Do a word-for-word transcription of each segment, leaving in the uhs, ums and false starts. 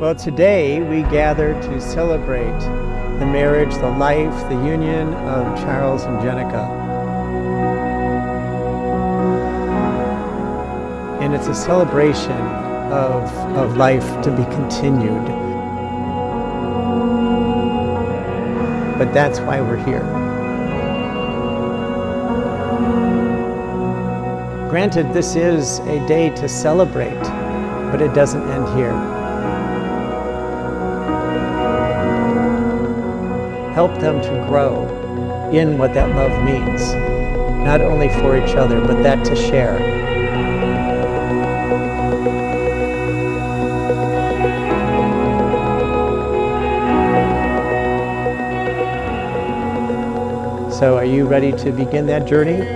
Well, today we gather to celebrate the marriage, the life, the union of Charles and Jenica. And it's a celebration of, of life to be continued. But that's why we're here. Granted, this is a day to celebrate, but it doesn't end here. Help them to grow in what that love means, not only for each other, but that to share. So are you ready to begin that journey?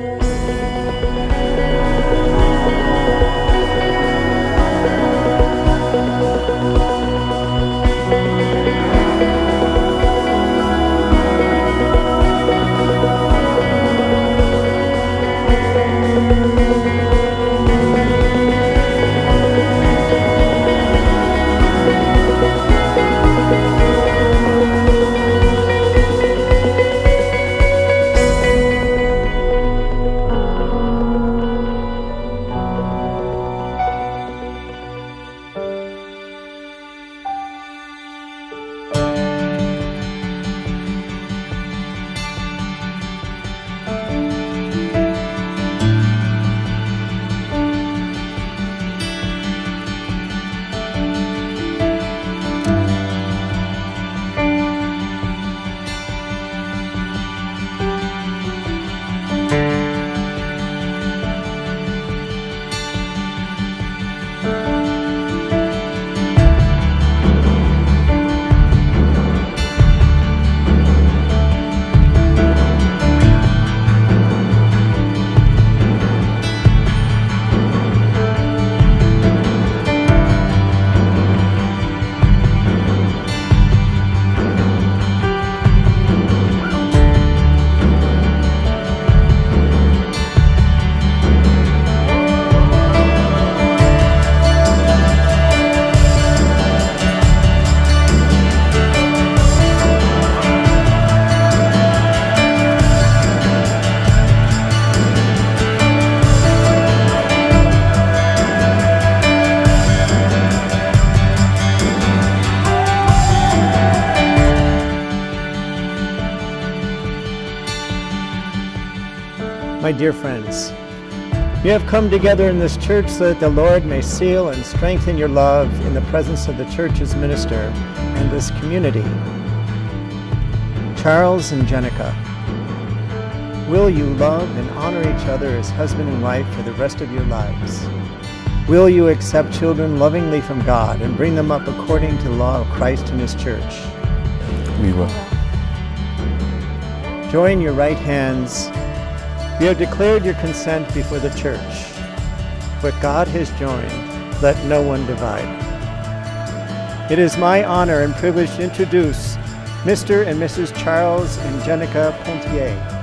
My dear friends, you have come together in this church so that the Lord may seal and strengthen your love in the presence of the church's minister and this community. Charles and Jenica, will you love and honor each other as husband and wife for the rest of your lives? Will you accept children lovingly from God and bring them up according to the law of Christ and His church? We will. Join your right hands. You have declared your consent before the church. What God has joined, let no one divide. It is my honor and privilege to introduce Mister and Missus Charles and Jenica Pontier.